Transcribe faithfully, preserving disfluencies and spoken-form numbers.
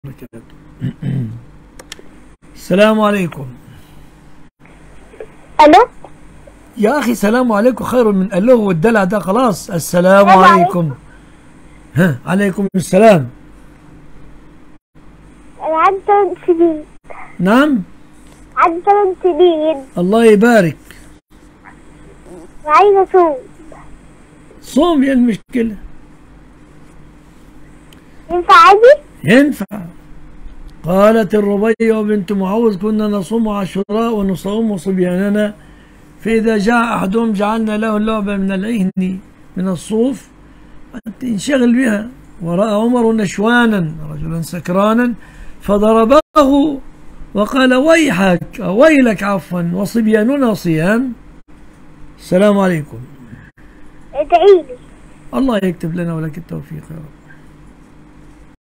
وبركاته. السلام عليكم. الو يا اخي سلام عليكم خير من الو والدلع ده. خلاص السلام السلام عليكم. ها عليكم السلام. انا عندي ثمان سنين. نعم عندي ثمان سنين الله يبارك. وعايزة اصوم. صوم. ايه المشكلة؟ ينفع عادي؟ ينفع. قالت الربيع بنت معوذ كنا نصوم عاشوراء ونصوم صبياننا فإذا جاء أحدهم جعلنا له لعبة من العهن من الصوف ينشغل بها. ورأى عمر نشوانا رجلا سكرانا فضربه وقال ويحك أو ويلك عفوا وصبياننا صيام. السلام عليكم. ادعيلي. الله يكتب لنا ولك التوفيق يا رب.